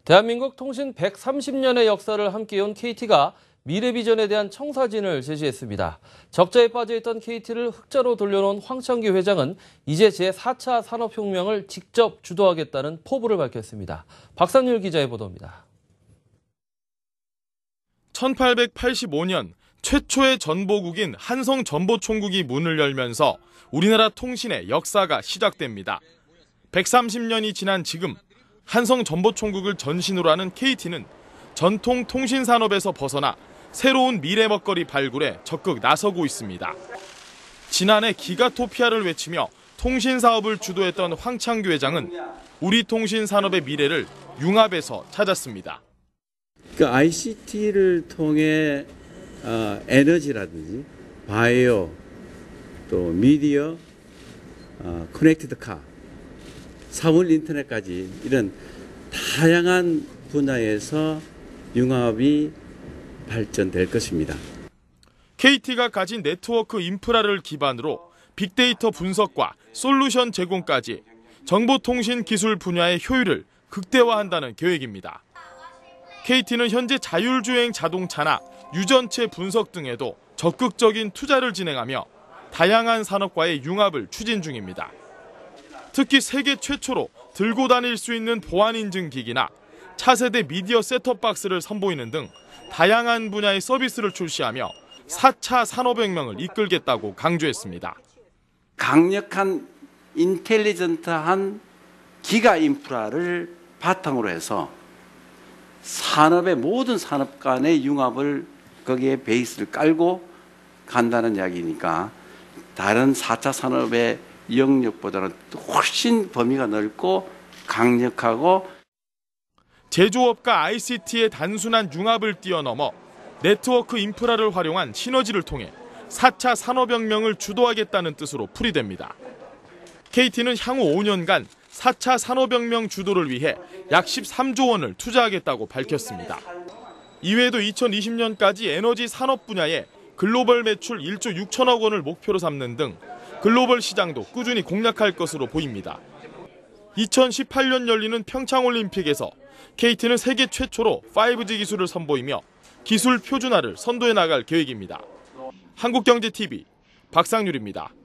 대한민국 통신 130년의 역사를 함께해온 KT가 미래 비전에 대한 청사진을 제시했습니다. 적자에 빠져있던 KT를 흑자로 돌려놓은 황창기 회장은 이제 제4차 산업혁명을 직접 주도하겠다는 포부를 밝혔습니다. 박상률 기자의 보도입니다. 1885년 최초의 전보국인 한성전보총국이 문을 열면서 우리나라 통신의 역사가 시작됩니다. 130년이 지난 지금 한성전보총국을 전신으로 하는 KT는 전통 통신산업에서 벗어나 새로운 미래 먹거리 발굴에 적극 나서고 있습니다. 지난해 기가토피아를 외치며 통신사업을 주도했던 황창기 회장은 우리 통신산업의 미래를 융합에서 찾았습니다. ICT를 통해 에너지라든지 바이오, 또 미디어, 커넥티드 카, 사물 인터넷까지 이런 다양한 분야에서 융합이 발전될 것입니다. KT가 가진 네트워크 인프라를 기반으로 빅데이터 분석과 솔루션 제공까지 정보통신 기술 분야의 효율을 극대화한다는 계획입니다. KT는 현재 자율주행 자동차나 유전체 분석 등에도 적극적인 투자를 진행하며 다양한 산업과의 융합을 추진 중입니다. 특히 세계 최초로 들고 다닐 수 있는 보안인증기기나 차세대 미디어 셋톱박스를 선보이는 등 다양한 분야의 서비스를 출시하며 4차 산업혁명을 이끌겠다고 강조했습니다. 강력한 인텔리전트한 기가 인프라를 바탕으로 해서 산업의 모든 산업 간의 융합을 거기에 베이스를 깔고 간다는 이야기니까 다른 4차 산업의 영역보다는 훨씬 범위가 넓고 강력하고 제조업과 ICT의 단순한 융합을 뛰어넘어 네트워크 인프라를 활용한 시너지를 통해 4차 산업혁명을 주도하겠다는 뜻으로 풀이됩니다. KT는 향후 5년간 4차 산업혁명 주도를 위해 약 13조 원을 투자하겠다고 밝혔습니다. 이외에도 2020년까지 에너지 산업 분야에 글로벌 매출 1조 6천억 원을 목표로 삼는 등 글로벌 시장도 꾸준히 공략할 것으로 보입니다. 2018년 열리는 평창올림픽에서 KT는 세계 최초로 5G 기술을 선보이며 기술 표준화를 선도해 나갈 계획입니다. 한국경제TV 박상률입니다.